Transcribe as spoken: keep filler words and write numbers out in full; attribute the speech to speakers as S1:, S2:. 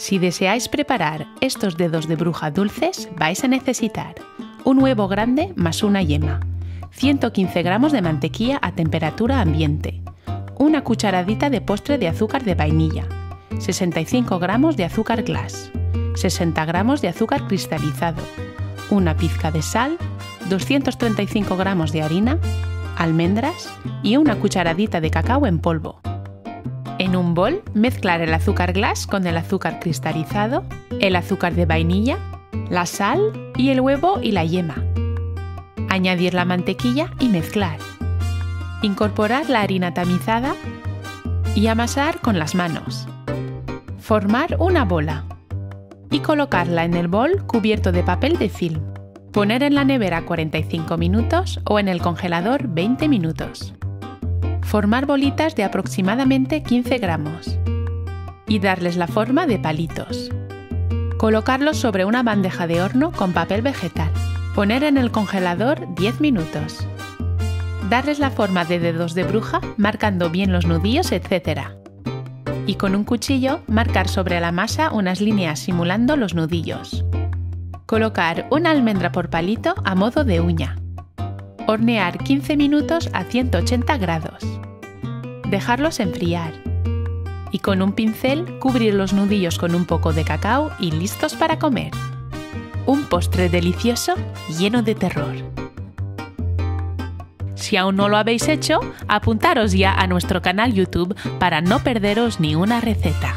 S1: Si deseáis preparar estos dedos de bruja dulces, vais a necesitar un huevo grande más una yema, ciento quince gramos de mantequilla a temperatura ambiente, una cucharadita de postre de azúcar de vainilla, sesenta y cinco gramos de azúcar glass, sesenta gramos de azúcar cristalizado, una pizca de sal, doscientos treinta y cinco gramos de harina, almendras y una cucharadita de cacao en polvo. En un bol, mezclar el azúcar glass con el azúcar cristalizado, el azúcar de vainilla, la sal y el huevo y la yema. Añadir la mantequilla y mezclar. Incorporar la harina tamizada y amasar con las manos. Formar una bola y colocarla en el bol cubierto de papel de film. Poner en la nevera cuarenta y cinco minutos o en el congelador veinte minutos. Formar bolitas de aproximadamente quince gramos y darles la forma de palitos. Colocarlos sobre una bandeja de horno con papel vegetal. Poner en el congelador diez minutos. Darles la forma de dedos de bruja marcando bien los nudillos, etcétera. Y con un cuchillo marcar sobre la masa unas líneas simulando los nudillos. Colocar una almendra por palito a modo de uña. Hornear quince minutos a ciento ochenta grados. Dejarlos enfriar. Y con un pincel cubrir los nudillos con un poco de cacao y listos para comer. Un postre delicioso lleno de terror. Si aún no lo habéis hecho, apuntaros ya a nuestro canal YouTube para no perderos ni una receta.